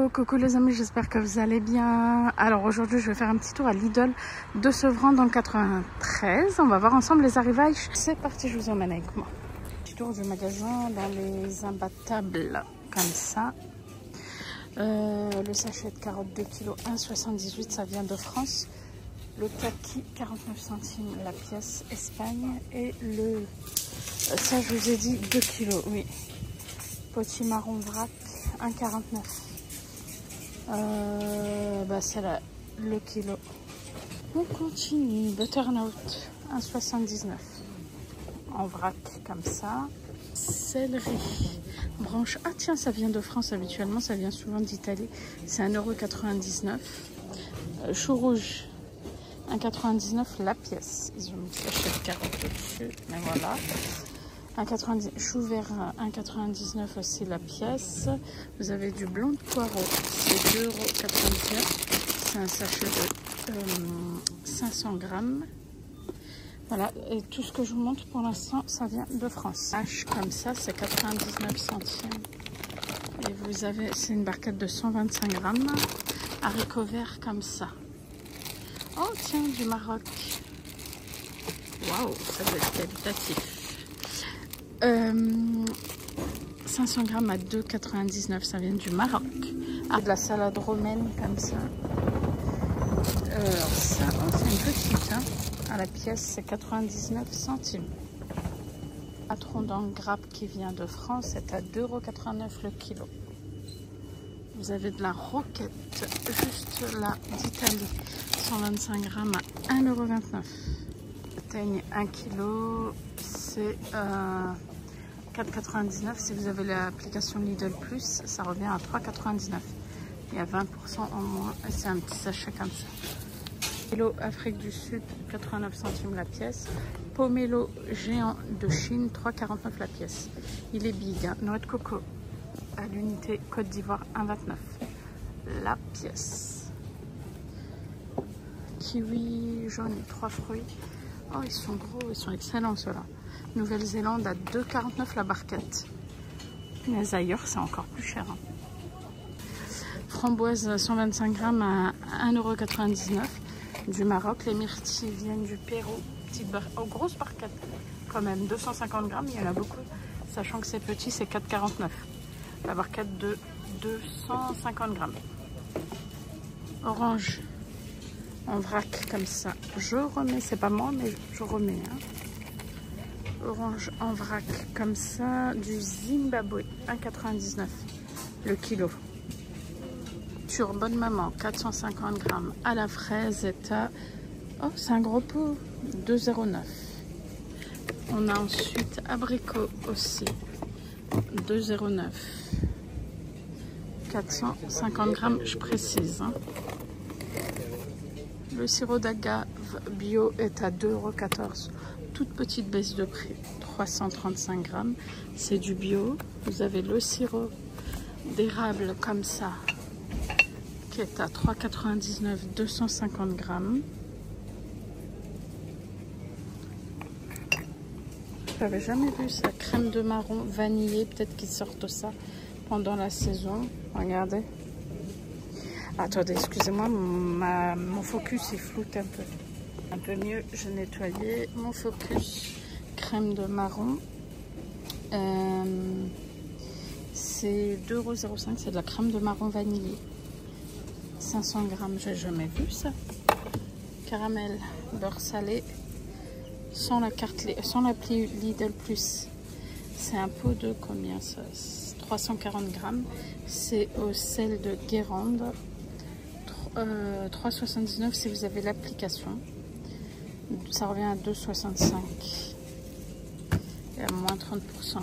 Coucou les amis, j'espère que vous allez bien. Alors aujourd'hui je vais faire un petit tour à Lidl de Sevran dans le 93. On va voir ensemble les arrivages. C'est parti, je vous emmène avec moi. Petit tour du magasin dans les imbattables comme ça. Le sachet de carottes 2 kg 1,78, ça vient de France. Le kaki 49 centimes la pièce, Espagne. Et le ça je vous ai dit 2 kg, oui. Potimarron vrac 1,49. C'est le kilo. On continue. Butternut 1,79 en vrac comme ça. Céleri branche. Ah tiens, ça vient de France habituellement, ça vient souvent d'Italie. C'est 1,99 €. Chou rouge 1,99 la pièce. Ils ont mis sachet de carottes dessus, mais voilà. 1,90 chou vert 1,99 aussi la pièce. Vous avez du blond de poireau, c'est 2,99 €. C'est un sachet de 500 grammes. Voilà, et tout ce que je vous montre pour l'instant, ça vient de France. Hache comme ça, c'est 99 centimes. Et vous avez, c'est une barquette de 125 grammes. Haricots verts comme ça. Oh tiens, du Maroc. Waouh, ça doit être qualitatif. 500 grammes à 2,99, ça vient du Maroc. Ah, de la salade romaine comme ça. Ça, oh, c'est une petite, hein. À la pièce, c'est 99 centimes. Patron dans le grappe qui vient de France, c'est à 2,89 € le kilo. Vous avez de la roquette, juste là, d'Italie, 125 grammes à 1,29 €. Teigne 1 kg, c'est 4,99 €. Si vous avez l'application Lidl Plus, ça revient à 3,99 €. Il y a 20% en moins et c'est un petit sachet comme ça. Kilo Afrique du Sud, 89 centimes la pièce. Pomelo géant de Chine, 3,49 € la pièce. Il est big, hein. Noix de coco à l'unité Côte d'Ivoire, 1,29 € la pièce. Kiwi jaune, 3 fruits. Oh, ils sont gros, ils sont excellents ceux-là. Nouvelle-Zélande à 2,49 € la barquette. Mais ailleurs, c'est encore plus cher. Hein. Framboise 125 grammes à 1,99 € du Maroc. Les myrtilles viennent du Pérou. Grosse barquette quand même, 250 grammes, il y en a beaucoup. Sachant que c'est petit, c'est 4,49 €. La barquette de 250 grammes. Orange en vrac comme ça. Je remets, c'est pas moi, mais je remets. Hein. Orange en vrac comme ça, du Zimbabwe, 1,99 € le kilo. Sur Bonne Maman, 450 grammes à la fraise est à... Oh, c'est un gros pot, 2,09 €. On a ensuite abricot aussi, 2,09 €. 450 grammes, je précise. Hein. Le sirop d'agave bio est à 2,14 €. Toute petite baisse de prix, 335 grammes. C'est du bio. Vous avez le sirop d'érable comme ça, qui est à 3,99 €, 250 grammes. Je n'avais jamais vu ça. Crème de marron vanillée. Peut-être qu'ils sortent ça pendant la saison. Regardez. Attendez, excusez-moi, mon focus il floute un peu. Un peu mieux, je nettoyais mon focus. Crème de marron. C'est 2,05 €, c'est de la crème de marron vanillée. 500 grammes, j'ai jamais vu ça. Caramel, beurre salé. Sans l'appli Lidl Plus. C'est un pot de combien ça? 340 grammes. C'est au sel de Guérande. 3,79 € si vous avez l'application. Ça revient à 2,65 € et à moins 30%.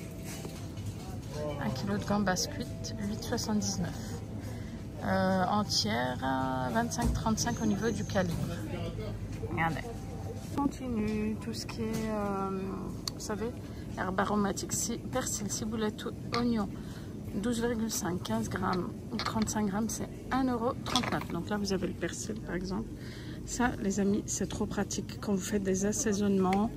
1 kg de gambas cuites, 8,79 €. Entière, 25,35 € au niveau du calibre. Regardez. Continue tout ce qui est, vous savez, herbe aromatique, persil, ciboulette, oignon. 12,5, 15 grammes ou 35 grammes, c'est 1,39 €. Donc là, vous avez le persil, par exemple. Ça, les amis, c'est trop pratique. Quand vous faites des assaisonnements,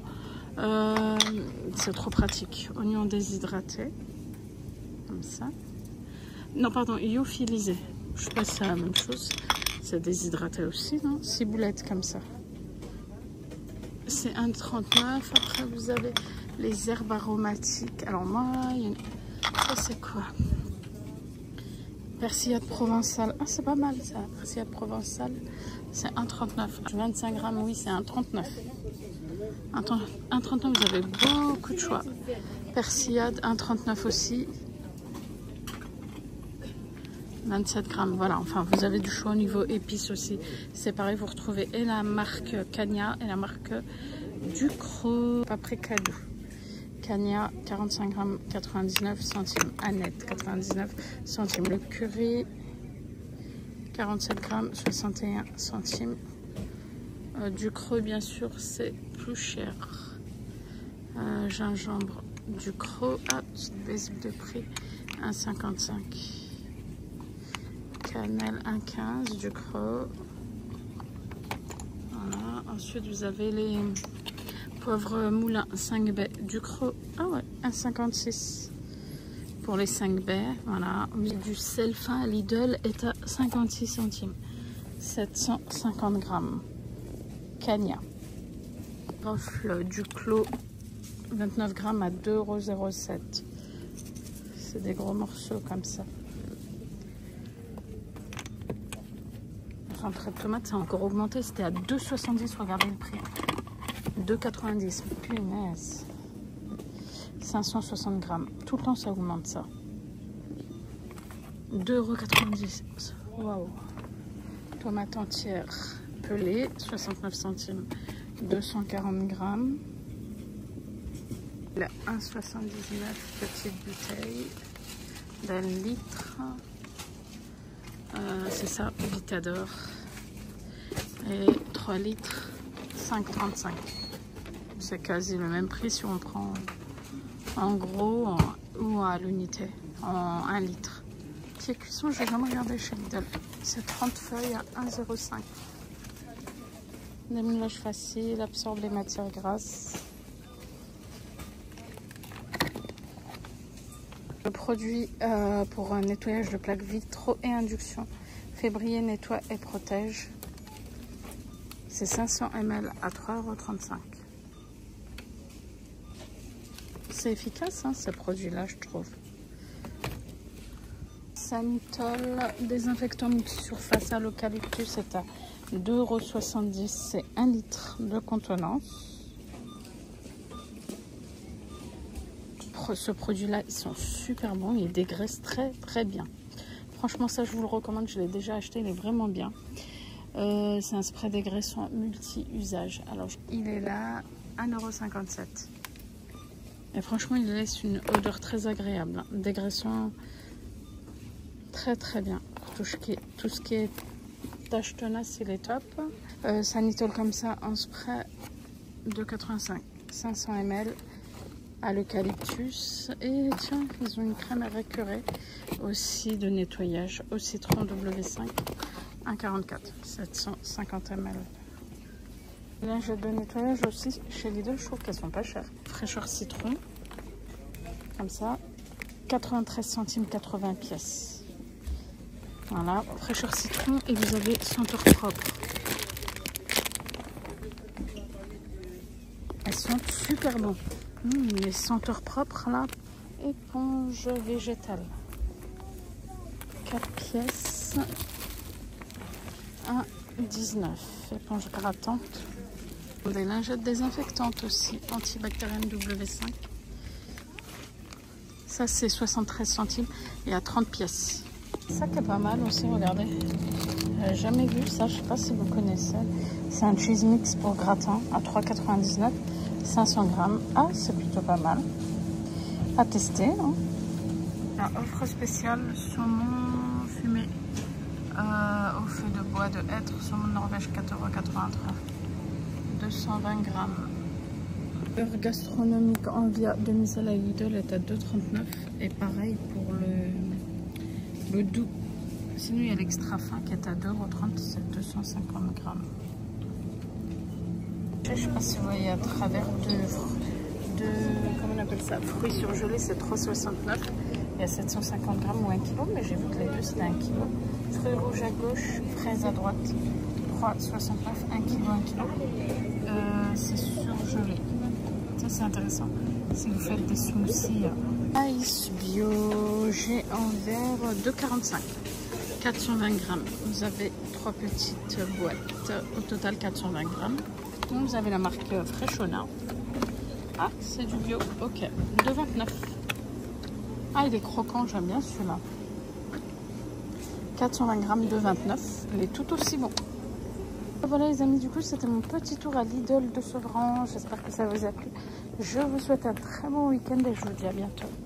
c'est trop pratique. Oignon déshydraté, comme ça. Non, pardon, lyophilisé. Je sais pas si c'est la même chose. C'est déshydraté aussi, non? 6 boulettes comme ça. C'est 1,39. Après, vous avez les herbes aromatiques. Alors, moi, il y a une... Ça, c'est quoi? Persillade provençale. Ah, c'est pas mal ça. Persillade provençale, c'est 1,39. 25 grammes, oui, c'est 1,39. 1,39, vous avez beaucoup de choix. Persillade, 1,39 aussi. 27 grammes, voilà. Enfin, vous avez du choix au niveau épices aussi. C'est pareil, vous retrouvez et la marque Cagna et la marque Ducros Paprika doux. Cagna, 45 grammes, 99 centimes. Annette, 99 centimes. Le curry, 47 grammes, 61 centimes. Ducros, bien sûr, c'est plus cher. Gingembre Ducros, ah, petite baisse de prix, 1,55. Cannelle, 1,15 Ducros. Voilà. Ensuite, vous avez les poivre moulin 5 baies Ducros. Ah ouais, 1,56 pour les 5 baies. Voilà. Du sel fin à Lidl est à 56 centimes. 750 grammes. Cagna. Rofle du Clos, 29 grammes à 2,07 €. C'est des gros morceaux comme ça. Entrée de tomate, ça a encore augmenté. C'était à 2,70 €. Regardez le prix. 2,90 €. Punaise. 560 grammes. Tout le temps, ça augmente ça. 2,90 €. Waouh. Tomate entière pelée, 69 centimes. 240 grammes. La 1,79 petite bouteille d'un litre. C'est ça, Vitador. Et 3 litres, 5,35 €. C'est quasi le même prix si on prend en gros ou à l'unité, en 1 litre. Pied cuisson, j'ai jamais regardé chez Lidl. C'est 30 feuilles à 1,05 €. Démoulage facile, absorbe les matières grasses. Le produit pour un nettoyage de plaques vitraux et induction. Fait briller, nettoie et protège. C'est 500 ml à 3,35 €. C'est efficace, hein, ces produits-là, je trouve. Sanitol, désinfectant multisurface à l'eucalyptus, c'est à 2,70 €. C'est 1 litre de contenance. Ce produit-là, ils sont super bons. Ils dégraissent très très bien. Franchement, ça, je vous le recommande. Je l'ai déjà acheté. Il est vraiment bien. C'est un spray dégraissant multi-usage. Alors, il est là, 1,57 €. Et franchement, il laisse une odeur très agréable. Dégraissant très très bien. Tout ce qui est tache tenace, il est top. Sanitol comme ça en spray, 2,85 €. 500 ml. À l'eucalyptus. Et tiens, ils ont une crème récurée aussi de nettoyage au citron W5, 1,44 €, 750 ml. Lingettes de nettoyage aussi chez Lidl, je trouve qu'elles sont pas chères. Fraîcheur citron, comme ça, 93 centimes, 80 pièces. Voilà, fraîcheur citron, et vous avez senteur propre. Elles sont super bonnes. Les senteurs propres là, éponge végétale, 4 pièces, 1,19 €. Éponge grattante. Des lingettes désinfectantes aussi, antibactérienne W5. Ça c'est 73 centimes et à 30 pièces. Ça qui est pas mal aussi, regardez. J'avais jamais vu ça, je sais pas si vous connaissez. C'est un cheese mix pour gratin à 3,99 €. 500 grammes. Ah, c'est plutôt pas mal. À tester, hein. La offre spéciale saumon fumé au feu de bois de hêtre, saumon de Norvège, 4,83 €. 220 grammes. Beurre gastronomique en via demi-sel à Lidl est à 2,39 €. Et pareil pour le doux. Sinon, il y a l'extra fin qui est à 2,30 €. C'est 250 grammes. Je ne sais pas si vous voyez à travers de comment on appelle ça, fruits surgelés, c'est 3,69 €. Il y a 750 grammes ou 1 kg, mais j'ai vu que les deux c'était 1 kg. Fruits rouges à gauche, fraises à droite. 3,69, 1 kg, 1 kg. C'est surgelé. Ça c'est intéressant. Si vous faites des smoothies. Ice bio, j'ai en verre 2,45. 420 grammes. Vous avez 3 petites boîtes. Au total 420 grammes. Donc, vous avez la marque Freshona. Ah, c'est du bio. Ok. 2,29. Ah, il est croquant. J'aime bien celui-là. 420 grammes, 2,29. Il est tout aussi bon. Voilà les amis, du coup c'était mon petit tour à Lidl de Sevran. J'espère que ça vous a plu. Je vous souhaite un très bon week-end et je vous dis à bientôt.